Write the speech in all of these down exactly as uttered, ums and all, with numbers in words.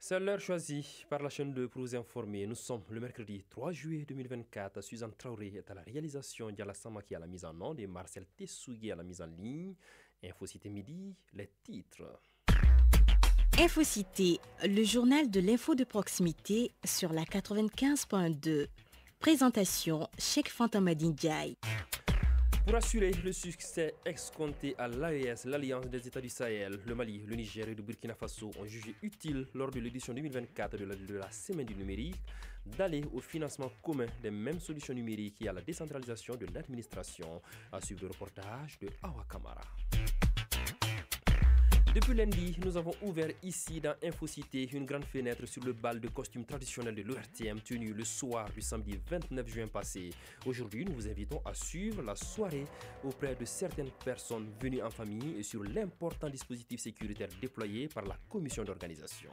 C'est l'heure choisie par la chaîne deux pour vous informer. Nous sommes le mercredi trois juillet deux mille vingt-quatre. Suzanne Traoré est à la réalisation, Diala Samaki à la mise en onde et Marcel Tessougué à la mise en ligne. Infocité midi, les titres. Infocité, le journal de l'info de proximité sur la quatre-vingt-quinze point deux. Présentation, Cheikh Fantamadine Ndiaye. Pour assurer le succès escompté à l'A E S, l'Alliance des États du Sahel, le Mali, le Niger et le Burkina Faso ont jugé utile lors de l'édition deux mille vingt-quatre de la, de la Semaine du numérique d'aller au financement commun des mêmes solutions numériques et à la décentralisation de l'administration. À suivre le reportage de Awa Kamara. Depuis lundi, nous avons ouvert ici dans Infocité une grande fenêtre sur le bal de costumes traditionnels de l'O R T M tenu le soir du samedi vingt-neuf juin passé. Aujourd'hui, nous vous invitons à suivre la soirée auprès de certaines personnes venues en famille et sur l'important dispositif sécuritaire déployé par la commission d'organisation.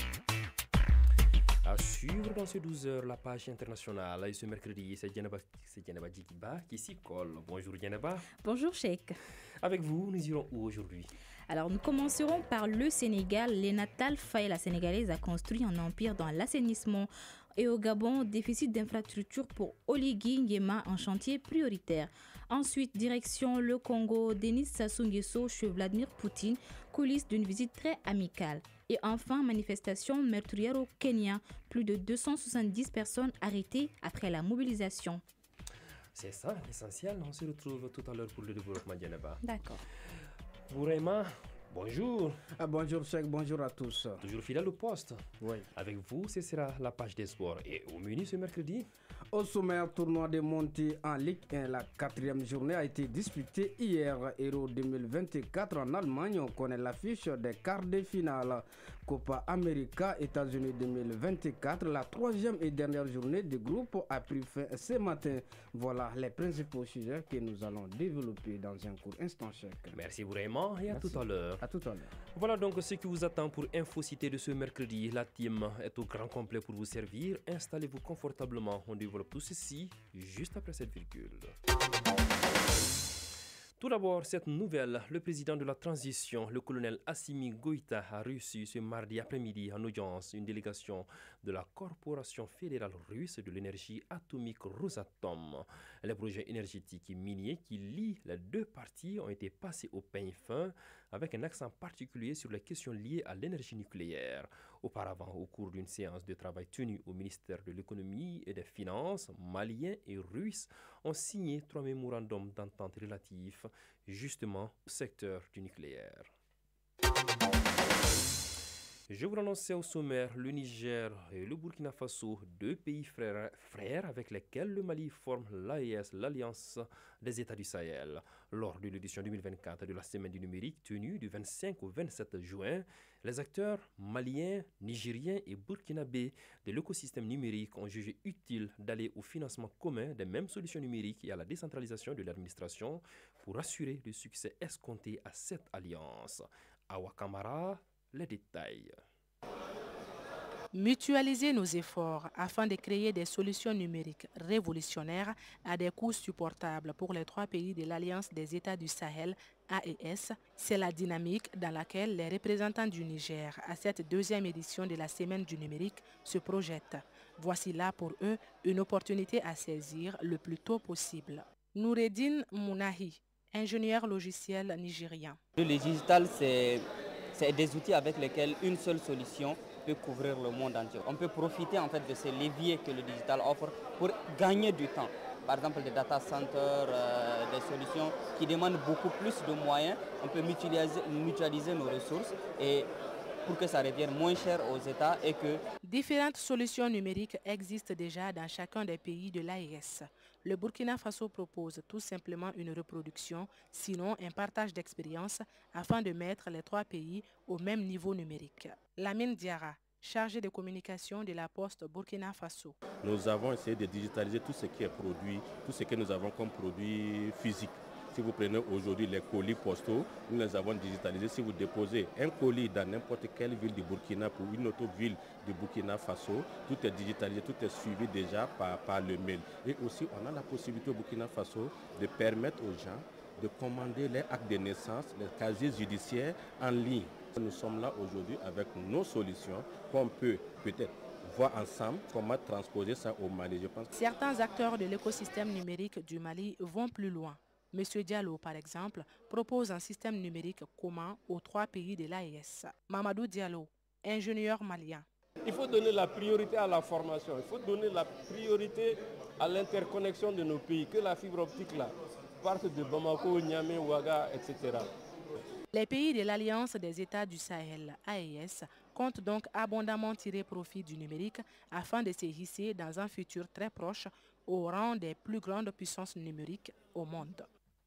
À suivre dans ces douze heures la page internationale. Et ce mercredi, c'est Djeneba Djikiba qui s'y colle. Bonjour Djeneba. Bonjour Cheikh. Avec vous, nous irons où aujourd'hui? Alors nous commencerons par le Sénégal. Lénatal Faye, la Sénégalaise, a construit un empire dans l'assainissement. Et au Gabon, déficit d'infrastructures pour Oligui Nguema en chantier prioritaire. Ensuite, direction le Congo, Denis Sassou Nguesso chez Vladimir Poutine, coulisses d'une visite très amicale. Et enfin, manifestation meurtrière au Kenya, plus de deux cent soixante-dix personnes arrêtées après la mobilisation. C'est ça l'essentiel, on se retrouve tout à l'heure pour le développement Djeneba. D'accord. Bourema, bonjour. Ah, bonjour Cheikh, bonjour à tous. Toujours fidèle au poste. Oui. Avec vous, ce sera la page des sports. Et au menu ce mercredi? Au sommaire, tournoi de montée en Ligue un, la quatrième journée a été disputée hier. Euro deux mille vingt-quatre en Allemagne, on connaît l'affiche des quarts de finale. Copa América, États-Unis deux mille vingt-quatre, la troisième et dernière journée du groupe a pris fin ce matin. Voilà les principaux sujets que nous allons développer dans un court instant, Cheikh. Merci vraiment et à Merci. tout à l'heure. À tout à l'heure. Voilà donc ce qui vous attend pour Infocité de ce mercredi. La team est au grand complet pour vous servir. Installez-vous confortablement. On développe tout ceci juste après cette virgule. Tout d'abord, cette nouvelle, le président de la transition, le colonel Assimi Goïta, a reçu ce mardi après-midi en audience une délégation de la Corporation fédérale russe de l'énergie atomique Rosatom. Les projets énergétiques et miniers qui lient les deux parties ont été passés au peigne fin avec un accent particulier sur les questions liées à l'énergie nucléaire. Auparavant, au cours d'une séance de travail tenue au ministère de l'économie et des finances, maliens et russes ont signé trois mémorandums d'entente relatifs justement au secteur du nucléaire. Je vous l'annonçais au sommaire, le Niger et le Burkina Faso, deux pays frères, frères avec lesquels le Mali forme l'A E S, l'Alliance des États du Sahel. Lors de l'édition deux mille vingt-quatre de la Semaine du numérique tenue du vingt-cinq au vingt-sept juin, les acteurs maliens, nigériens et burkinabés de l'écosystème numérique ont jugé utile d'aller au financement commun des mêmes solutions numériques et à la décentralisation de l'administration pour assurer le succès escompté à cette alliance. Awa Kamara, les détails. Mutualiser nos efforts afin de créer des solutions numériques révolutionnaires à des coûts supportables pour les trois pays de l'Alliance des États du Sahel, A E S, c'est la dynamique dans laquelle les représentants du Niger à cette deuxième édition de la Semaine du numérique se projettent. Voici là pour eux une opportunité à saisir le plus tôt possible. Noureddin Mounahi, ingénieur logiciel nigérien. Le digital, c'est C'est des outils avec lesquels une seule solution peut couvrir le monde entier. On peut profiter en fait de ces leviers que le digital offre pour gagner du temps. Par exemple, des data centers, euh, des solutions qui demandent beaucoup plus de moyens. On peut mutualiser, mutualiser nos ressources et pour que ça revienne moins cher aux États et que... Différentes solutions numériques existent déjà dans chacun des pays de l'A E S. Le Burkina Faso propose tout simplement une reproduction, sinon un partage d'expérience, afin de mettre les trois pays au même niveau numérique. Lamine Diarra, chargé de communication de la Poste Burkina Faso. Nous avons essayé de digitaliser tout ce qui est produit, tout ce que nous avons comme produit physique. Si vous prenez aujourd'hui les colis postaux, nous les avons digitalisés. Si vous déposez un colis dans n'importe quelle ville du Burkina pour une autre ville du Burkina Faso, tout est digitalisé, tout est suivi déjà par, par le mail. Et aussi, on a la possibilité au Burkina Faso de permettre aux gens de commander les actes de naissance, les casiers judiciaires en ligne. Nous sommes là aujourd'hui avec nos solutions qu'on peut peut-être voir ensemble comment transposer ça au Mali. Je pense. Certains acteurs de l'écosystème numérique du Mali vont plus loin. Monsieur Diallo, par exemple, propose un système numérique commun aux trois pays de l'A E S. Mamadou Diallo, ingénieur malien. Il faut donner la priorité à la formation, il faut donner la priorité à l'interconnexion de nos pays, que la fibre optique là parte de Bamako, Niamey, Ouaga, et cetera. Les pays de l'Alliance des États du Sahel, A E S, comptent donc abondamment tirer profit du numérique afin de se hisser dans un futur très proche au rang des plus grandes puissances numériques au monde.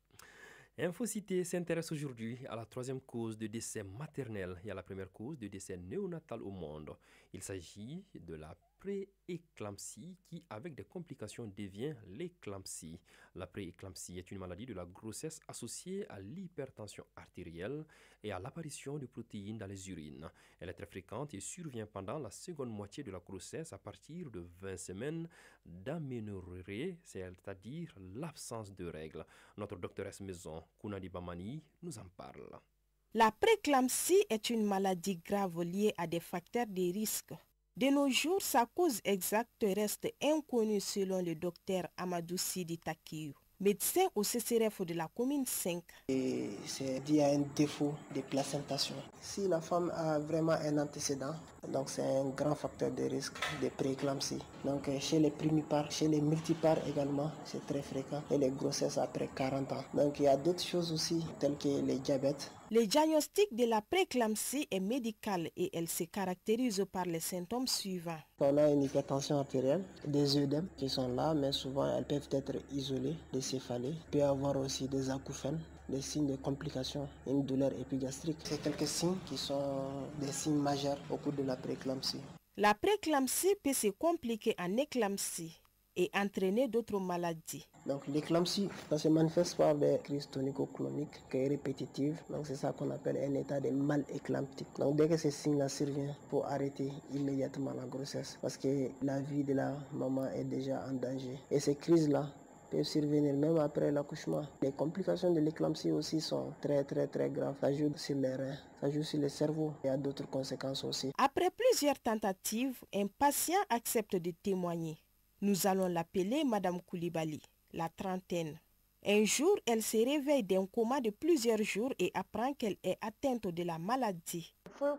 InfoCité s'intéresse aujourd'hui à la troisième cause de décès maternel et à la première cause de décès néonatal au monde. Il s'agit de la pré-éclampsie qui, avec des complications, devient l'éclampsie. La pré-éclampsie est une maladie de la grossesse associée à l'hypertension artérielle et à l'apparition de protéines dans les urines. Elle est très fréquente et survient pendant la seconde moitié de la grossesse à partir de vingt semaines d'aménorrhée, c'est-à-dire l'absence de règles. Notre doctoresse maison, Kounadi Bamani, nous en parle. La préclampsie est une maladie grave liée à des facteurs de risque. De nos jours, sa cause exacte reste inconnue selon le docteur Amadou Sidi Takiyou, médecin au C C R F de la commune cinq. C'est dû à un défaut de placentation. Si la femme a vraiment un antécédent, donc c'est un grand facteur de risque de prééclampsie. Donc chez les primipares, chez les multipares également, c'est très fréquent. Et les grossesses après quarante ans. Donc il y a d'autres choses aussi, telles que les diabètes. Le diagnostic de la préclampsie est médical et elle se caractérise par les symptômes suivants. On a une hypertension artérielle, des œdèmes qui sont là, mais souvent elles peuvent être isolées, des céphalées. Il peut y avoir aussi des acouphènes, des signes de complications, une douleur épigastrique. C'est quelques signes qui sont des signes majeurs au cours de la préclampsie. La préclampsie peut se compliquer en éclampsie et entraîner d'autres maladies. Donc l'éclampsie, ça se manifeste par des crises tonico-cloniques qui est répétitive. Donc c'est ça qu'on appelle un état de mal éclamptique. Donc dès que ces signes-là surviennent, il faut arrêter immédiatement la grossesse parce que la vie de la maman est déjà en danger. Et ces crises-là peuvent survenir même après l'accouchement. Les complications de l'éclampsie aussi sont très très très graves. Ça joue sur les reins, ça joue sur le cerveau. Il y a d'autres conséquences aussi. Après plusieurs tentatives, un patient accepte de témoigner. Nous allons l'appeler Madame Koulibaly, la trentaine. Un jour, elle se réveille d'un coma de plusieurs jours et apprend qu'elle est atteinte de la maladie.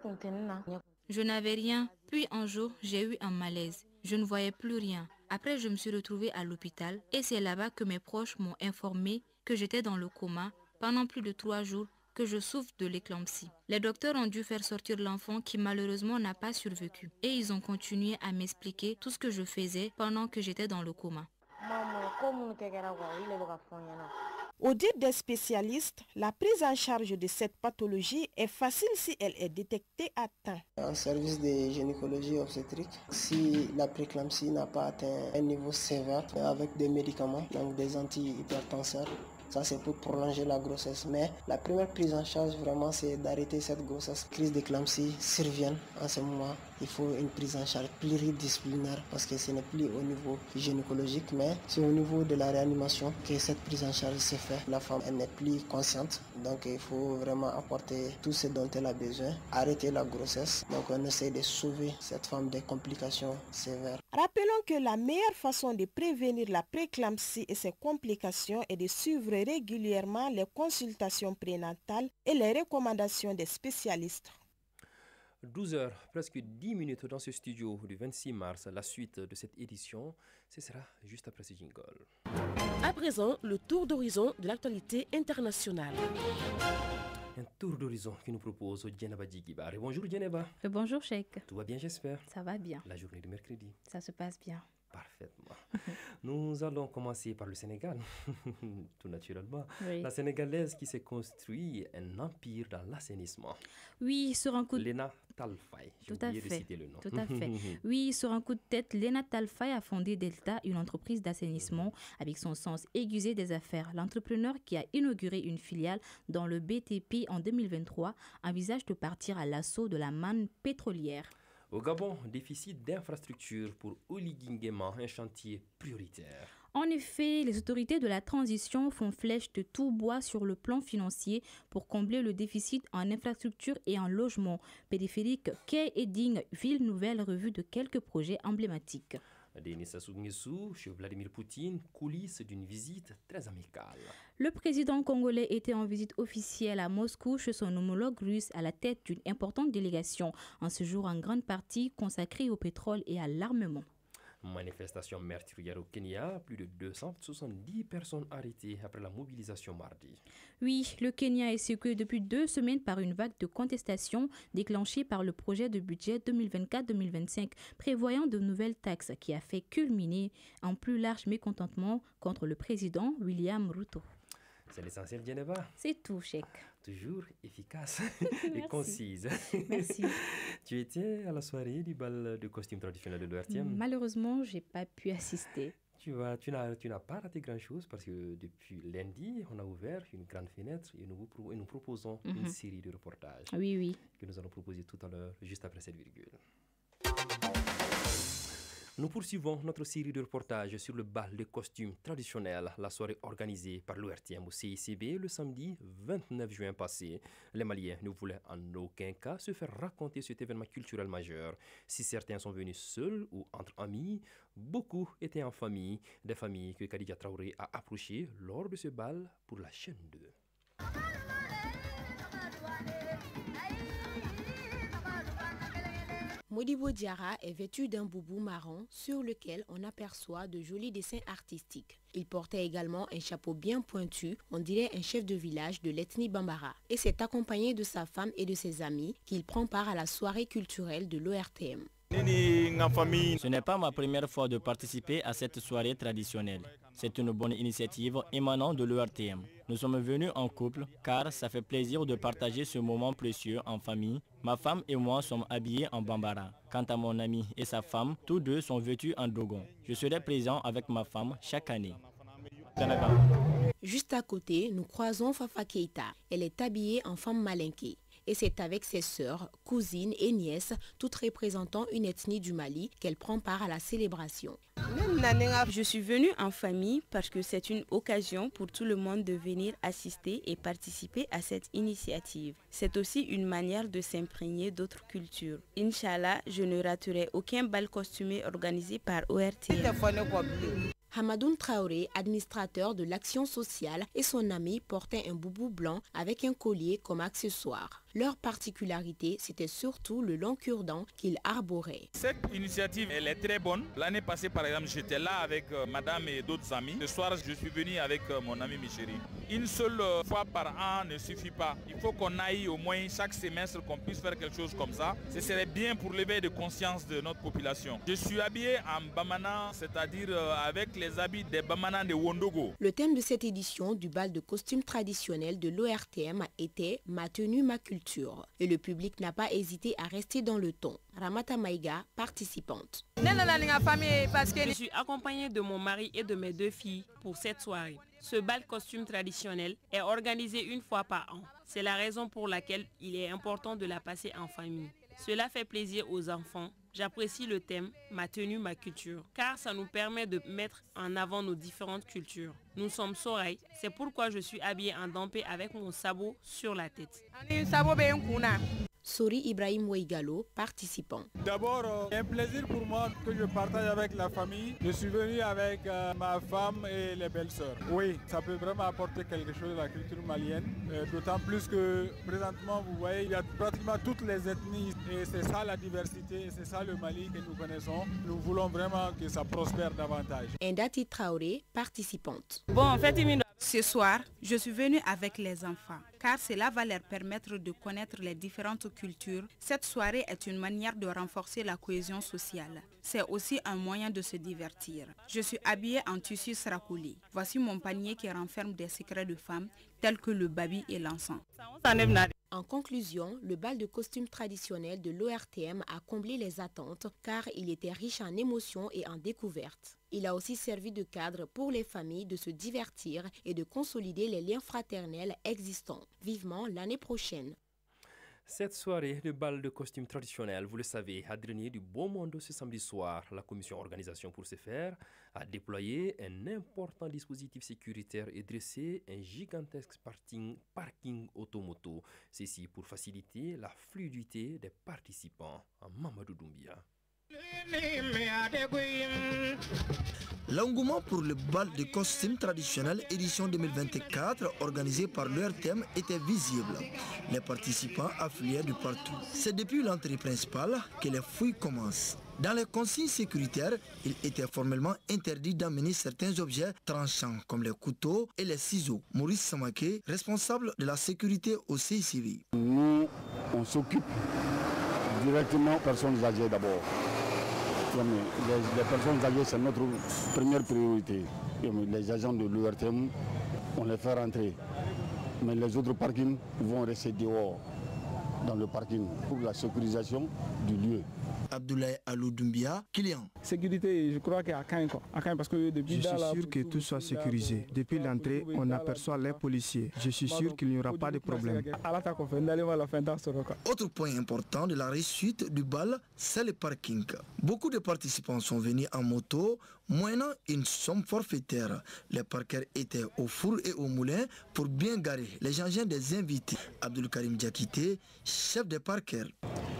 Je n'avais rien, puis un jour, j'ai eu un malaise. Je ne voyais plus rien. Après, je me suis retrouvée à l'hôpital et c'est là-bas que mes proches m'ont informé que j'étais dans le coma pendant plus de trois jours, que je souffre de l'éclampsie. Les docteurs ont dû faire sortir l'enfant qui malheureusement n'a pas survécu. Et ils ont continué à m'expliquer tout ce que je faisais pendant que j'étais dans le coma. Au dire des spécialistes, la prise en charge de cette pathologie est facile si elle est détectée à temps. En service de gynécologie obstétrique, si la préclampsie n'a pas atteint un niveau sévère, avec des médicaments, donc des antihypertenseurs, ça c'est pour prolonger la grossesse. Mais la première prise en charge vraiment c'est d'arrêter cette grossesse. Crise d'éclampsie surviennent en ce moment. Il faut une prise en charge pluridisciplinaire parce que ce n'est plus au niveau gynécologique mais c'est au niveau de la réanimation que cette prise en charge se fait. La femme elle n'est plus consciente donc il faut vraiment apporter tout ce dont elle a besoin. Arrêter la grossesse. Donc on essaie de sauver cette femme des complications sévères. Rappelons que la meilleure façon de prévenir la préclampsie et ses complications est de suivre régulièrement les consultations prénatales et les recommandations des spécialistes. douze heures, presque dix minutes dans ce studio du vingt-six mars. La suite de cette édition, ce sera juste après ce jingle. À présent, le tour d'horizon de l'actualité internationale. Un tour d'horizon qui nous propose Djeneba Djigibar. Bonjour Djeneba. Bonjour Cheikh. Tout va bien j'espère? Ça va bien. La journée de mercredi. Ça se passe bien. Parfaitement. Nous allons commencer par le Sénégal, tout naturellement. Oui. La Sénégalaise qui s'est construit un empire dans l'assainissement. Oui, sur un coup de... Léna Talfaye, j'ai Tout à oublié de fait. citer le nom. Tout à fait. Oui, sur un coup de tête, Léna Talfaye a fondé Delta, une entreprise d'assainissement avec son sens aiguisé des affaires. L'entrepreneur qui a inauguré une filiale dans le B T P en deux mille vingt-trois envisage de partir à l'assaut de la manne pétrolière. Au Gabon, déficit d'infrastructures pour Oligui Nguema, un chantier prioritaire. En effet, les autorités de la transition font flèche de tout bois sur le plan financier pour combler le déficit en infrastructures et en logements périphériques, quais et dignes, ville nouvelle revue de quelques projets emblématiques. Denis Sassou Nguesso chez Vladimir Poutine, coulisses d'une visite très amicale. Le président congolais était en visite officielle à Moscou chez son homologue russe à la tête d'une importante délégation, en ce jour en grande partie consacrée au pétrole et à l'armement. Manifestation meurtrière au Kenya, plus de deux cent soixante-dix personnes arrêtées après la mobilisation mardi. Oui, le Kenya est secoué depuis deux semaines par une vague de contestation déclenchée par le projet de budget deux mille vingt-quatre deux mille vingt-cinq prévoyant de nouvelles taxes qui a fait culminer un plus large mécontentement contre le président William Ruto. C'est l'essentiel, Geneva. C'est tout, Cheikh. Toujours efficace et concise. Merci. Tu étais à la soirée du bal de costume traditionnel de l'O R T M? Malheureusement, je n'ai pas pu assister. Tu, vas, tu, n'as, tu n'as pas raté grand-chose parce que depuis lundi, on a ouvert une grande fenêtre et nous, et nous proposons mm-hmm. une série de reportages. Oui, oui. Que nous allons proposer tout à l'heure, juste après cette virgule. Nous poursuivons notre série de reportages sur le bal de costumes traditionnels, la soirée organisée par l'O R T M au C I C B le samedi vingt-neuf juin passé. Les Maliens ne voulaient en aucun cas se faire raconter cet événement culturel majeur. Si certains sont venus seuls ou entre amis, beaucoup étaient en famille, des familles que Khadija Traoré a approchées lors de ce bal pour la chaîne deux. Modibo Diarra est vêtu d'un boubou marron sur lequel on aperçoit de jolis dessins artistiques. Il portait également un chapeau bien pointu, on dirait un chef de village de l'ethnie Bambara. Et c'est accompagné de sa femme et de ses amis qu'il prend part à la soirée culturelle de l'O R T M. Ce n'est pas ma première fois de participer à cette soirée traditionnelle. C'est une bonne initiative émanant de l'O R T M. Nous sommes venus en couple car ça fait plaisir de partager ce moment précieux en famille. Ma femme et moi sommes habillés en Bambara. Quant à mon ami et sa femme, tous deux sont vêtus en Dogon. Je serai présent avec ma femme chaque année. Juste à côté, nous croisons Fafa Keita. Elle est habillée en femme malinké. Et c'est avec ses sœurs, cousines et nièces, toutes représentant une ethnie du Mali, qu'elle prend part à la célébration. Je suis venue en famille parce que c'est une occasion pour tout le monde de venir assister et participer à cette initiative. C'est aussi une manière de s'imprégner d'autres cultures. Inch'Allah, je ne raterai aucun bal costumé organisé par O R T M. Hamadoun Traoré, administrateur de l'action sociale, et son ami portaient un boubou blanc avec un collier comme accessoire. Leur particularité, c'était surtout le long cure-dent qu'ils arboraient. Cette initiative, elle est très bonne. L'année passée, par exemple, j'étais là avec euh, madame et d'autres amis. Ce soir, je suis venu avec euh, mon ami Micheri. Une seule euh, fois par an ne suffit pas. Il faut qu'on aille au moins chaque semestre, qu'on puisse faire quelque chose comme ça. Ce serait bien pour l'éveil de conscience de notre population. Je suis habillé en Bamana, c'est-à-dire euh, avec les habits des Bamana de Wondogo. Le thème de cette édition du bal de costumes traditionnels de l'O R T M était « Ma tenue, ma culture ». Et le public n'a pas hésité à rester dans le ton. Ramata Maïga, participante. Je suis accompagnée de mon mari et de mes deux filles pour cette soirée. Ce bal costume traditionnel est organisé une fois par an. C'est la raison pour laquelle il est important de la passer en famille. Cela fait plaisir aux enfants. J'apprécie le thème « Ma tenue, ma culture » car ça nous permet de mettre en avant nos différentes cultures. Nous sommes Soraï, c'est pourquoi je suis habillée en dampé avec mon sabot sur la tête. Sori Ibrahim Oueigalo, participant. D'abord, euh, c'est un plaisir pour moi que je partage avec la famille. Je suis venu avec euh, ma femme et les belles-sœurs. Oui, ça peut vraiment apporter quelque chose à la culture malienne. Euh, D'autant plus que présentement, vous voyez, il y a pratiquement toutes les ethnies. Et c'est ça la diversité, et c'est ça le Mali que nous connaissons. Nous voulons vraiment que ça prospère davantage. Ndati Traoré, participante. Bon, en fait, ce soir, je suis venue avec les enfants, car cela va leur permettre de connaître les différentes cultures. Cette soirée est une manière de renforcer la cohésion sociale. C'est aussi un moyen de se divertir. Je suis habillée en tissu srakouli. Voici mon panier qui renferme des secrets de femmes, tels que le babi et l'encens. En conclusion, le bal de costumes traditionnel de l'O R T M a comblé les attentes car il était riche en émotions et en découvertes. Il a aussi servi de cadre pour les familles de se divertir et de consolider les liens fraternels existants. Vivement l'année prochaine. Cette soirée de bal de costumes traditionnels, vous le savez, a drainé du beau monde ce samedi soir. La commission organisation pour ce faire a déployé un important dispositif sécuritaire et dressé un gigantesque parking, parking automoto. Ceci pour faciliter la fluidité des participants. Mamadou Doumbia. L'engouement pour le bal de costumes traditionnels édition deux mille vingt-quatre organisé par l'U R T M était visible. Les participants affluaient de partout. C'est depuis l'entrée principale que les fouilles commencent. Dans les consignes sécuritaires, il était formellement interdit d'amener certains objets tranchants comme les couteaux et les ciseaux. Maurice Samaké, responsable de la sécurité au C I C V. Nous, on s'occupe directement des personnes âgées d'abord. Les, les personnes âgées, c'est notre première priorité. Les agents de l'U R T M, on les fait rentrer. Mais les autres parkings vont rester dehors, dans le parking, pour la sécurisation du lieu. Abdoulaye Alou Doumbia, client. Sécurité, je crois qu'à Caen, parce que depuis je suis sûr que tout soit sécurisé. Depuis l'entrée, on aperçoit les policiers. Je suis sûr qu'il n'y aura pas de problème. Autre point important de la réussite du bal, c'est le parking. Beaucoup de participants sont venus en moto, moyennant une somme forfaitaire. Les parkers étaient au four et au moulin pour bien garer les engins des invités. Abdul Karim Diakité, chef des parkers.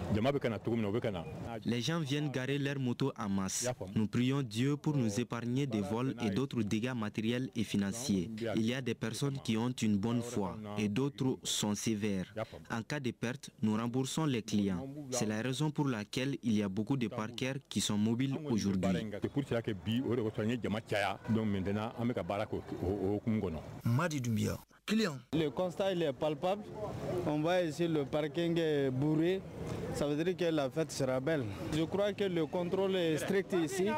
Les gens viennent garer leurs motos en masse. Nous prions Dieu pour nous épargner des vols et d'autres dégâts matériels et financiers. Il y a des personnes qui ont une bonne foi et d'autres sont sévères. En cas de perte, nous remboursons les clients. C'est la raison pour laquelle il y a beaucoup de parkers qui sont mobiles aujourd'hui. Madi Doumbia, client. Le constat il est palpable. On voit ici le parking est bourré. Ça veut dire que la fête sera belle. Je crois que le contrôle est strict ici.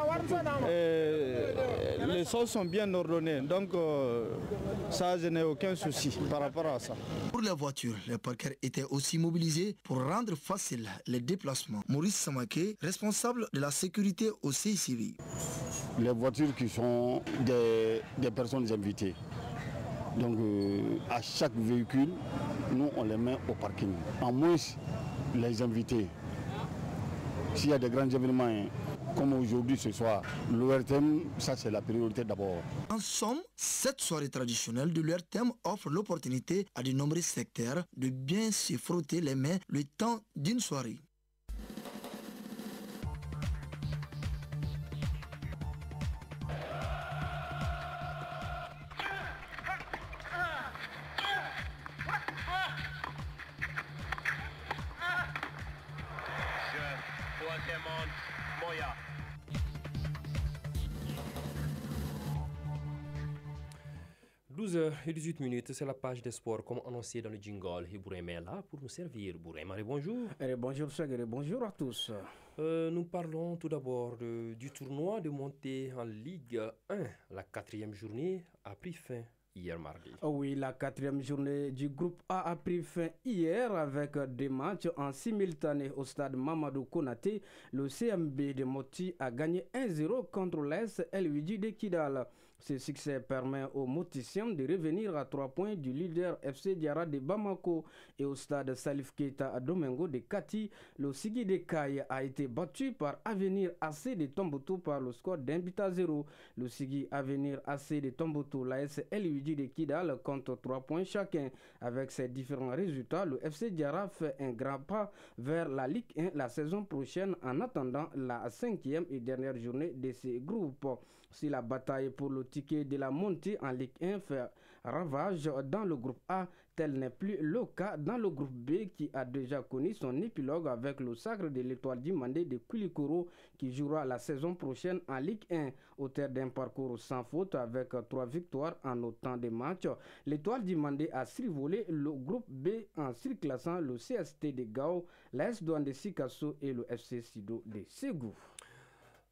Et les choses sont bien ordonnées. Donc euh, ça, je n'ai aucun souci par rapport à ça. Pour les voitures, les parkers étaient aussi mobilisés pour rendre facile les déplacements. Maurice Samaké, responsable de la sécurité au C I C V. Les voitures qui sont des, des personnes invitées. Donc euh, à chaque véhicule, nous on les met au parking. En moins, les invités, s'il y a des grands événements comme aujourd'hui ce soir, l'U R T M, ça c'est la priorité d'abord. En somme, cette soirée traditionnelle de l'U R T M offre l'opportunité à de nombreux secteurs de bien se frotter les mains le temps d'une soirée. douze heures dix-huit minutes, c'est la page des sports comme annoncé dans le jingle. Et Bourema est là pour nous servir. Bourema, bonjour. Et bonjour Chagre, bonjour à tous. Euh, nous parlons tout d'abord de, du tournoi de montée en Ligue un. La quatrième journée a pris fin hier mardi. Oh oui, la quatrième journée du groupe A a pris fin hier avec des matchs en simultané au stade Mamadou Konaté. Le C M B de Moti a gagné un zéro contre l'A S L Luigi de Kidal. Ce succès permet aux Moticiens de revenir à trois points du leader F C Diarra de Bamako et au stade Salif Keita à Domingo de Kati. Le Sigi de Kaye a été battu par Avenir A C de Tombouctou par le score d'un but à zéro. Le Sigi Avenir A C de Tombouctou, l'A S L Luigi de Kidal compte trois points chacun. Avec ces différents résultats, le F C Diarra fait un grand pas vers la Ligue un la saison prochaine en attendant la cinquième et dernière journée de ces groupes. Si la bataille pour le ticket de la montée en Ligue un fait ravage dans le groupe A, tel n'est plus le cas dans le groupe B qui a déjà connu son épilogue avec le sacre de l'Étoile du Mandé de Koulikoro qui jouera la saison prochaine en Ligue un. Au terme d'un parcours sans faute avec trois victoires en autant de matchs, l'Étoile du Mandé a survolé le groupe B en surclassant le C S T de Gao, l'A S Douane de Sikasso et le F C Sido de Ségou.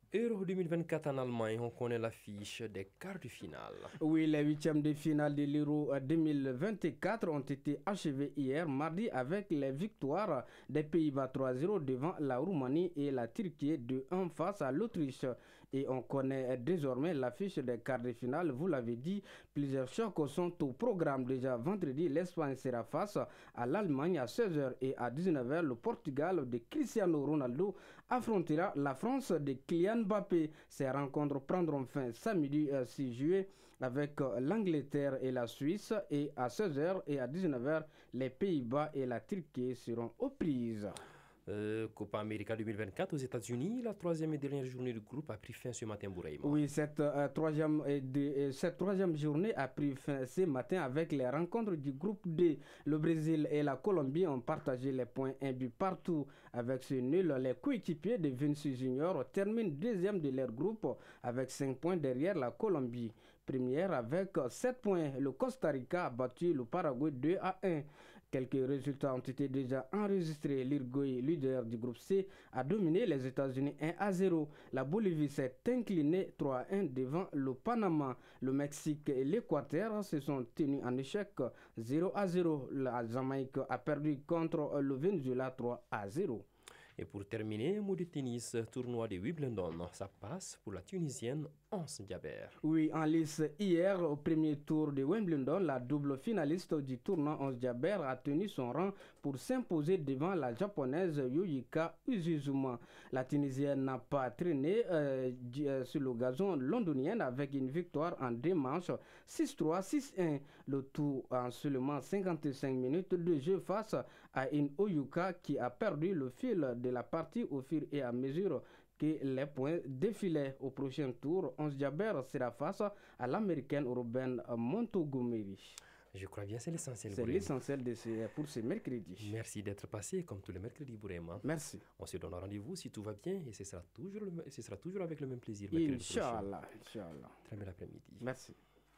Euro deux mille vingt-quatre en Allemagne, on connaît l'affiche des quarts de finale. Oui, les huitièmes de finale de l'Euro deux mille vingt-quatre ont été achevés hier mardi avec les victoires des Pays-Bas trois zéro devant la Roumanie et la Turquie deux un face à l'Autriche. Et on connaît désormais l'affiche des quarts de finale. Vous l'avez dit, plusieurs chocs sont au programme. Déjà vendredi, l'Espagne sera face à l'Allemagne à seize heures et à dix-neuf heures, le Portugal de Cristiano Ronaldo affrontera la France de Kylian Mbappé. Ces rencontres prendront fin samedi six juillet avec l'Angleterre et la Suisse, et à seize heures et à dix-neuf heures, les Pays-Bas et la Turquie seront aux prises. Euh, Copa América deux mille vingt-quatre aux États-Unis, la troisième et dernière journée du groupe a pris fin ce matin, Bouraïma. Oui, cette, euh, troisième, et de, cette troisième journée a pris fin ce matin avec les rencontres du groupe D. Le Brésil et la Colombie ont partagé les points un but partout. Avec ce nul, les coéquipiers de Vinicius Junior terminent deuxième de leur groupe avec cinq points derrière la Colombie. Première avec sept points, le Costa Rica a battu le Paraguay deux à un. Quelques résultats ont été déjà enregistrés. L'Uruguay, leader du groupe C, a dominé les États-Unis un à zéro. La Bolivie s'est inclinée trois à un devant le Panama. Le Mexique et l'Équateur se sont tenus en échec zéro à zéro. La Jamaïque a perdu contre le Venezuela trois à zéro. Et pour terminer, mot de tennis, tournoi de Wimbledon. Ça passe pour la Tunisienne Ons Jabeur. Oui, en lice hier, au premier tour de Wimbledon, la double finaliste du tournoi Ons Jabeur a tenu son rang pour s'imposer devant la japonaise Yuika Uzuzuma. La Tunisienne n'a pas traîné euh, sur le gazon londonien avec une victoire en deux manches six trois, six un. Le tout en seulement cinquante-cinq minutes de jeu face à une Oyuka qui a perdu le fil de la partie au fur et à mesure que les points défilaient. Au prochain tour, Ons Jabeur sera face à l'américaine Robin Montgomery. Je crois bien c'est l'essentiel. C'est l'essentiel de ce, pour ce mercredi. Merci d'être passé comme tous les mercredis, Bourema. Merci. On se donne rendez-vous si tout va bien et ce sera toujours, le, ce sera toujours avec le même plaisir. Inch'Allah. Inch'Allah. Très bel après-midi. Merci.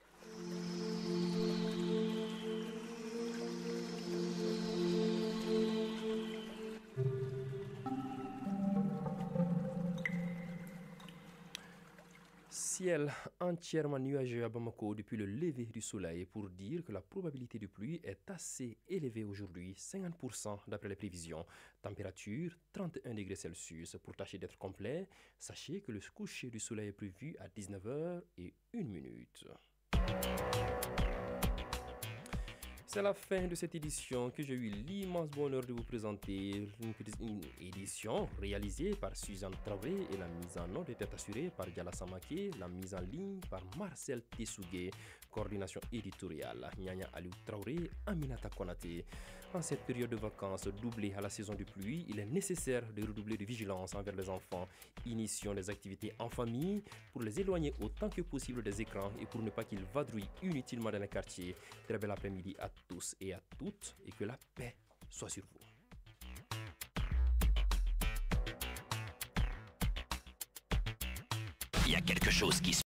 Ciel entièrement nuageux à Bamako depuis le lever du soleil pour dire que la probabilité de pluie est assez élevée aujourd'hui, cinquante pour cent d'après les prévisions. Température trente et un degrés Celsius. Pour tâcher d'être complet, sachez que le coucher du soleil est prévu à dix-neuf heures et une minute. C'est la fin de cette édition que j'ai eu l'immense bonheur de vous présenter. Une, une édition réalisée par Suzanne Traoré et la mise en ordre était assurée par Diala Samake, la mise en ligne par Marcel Tessougué, coordination éditoriale Nyanya Aliou Traoré, Aminata Konate. En cette période de vacances doublée à la saison de pluie, il est nécessaire de redoubler de vigilance envers les enfants. Initions des activités en famille pour les éloigner autant que possible des écrans et pour ne pas qu'ils vadrouillent inutilement dans les quartiers. Très bel après-midi à tous et à toutes et que la paix soit sur vous. Il y a quelque chose qui se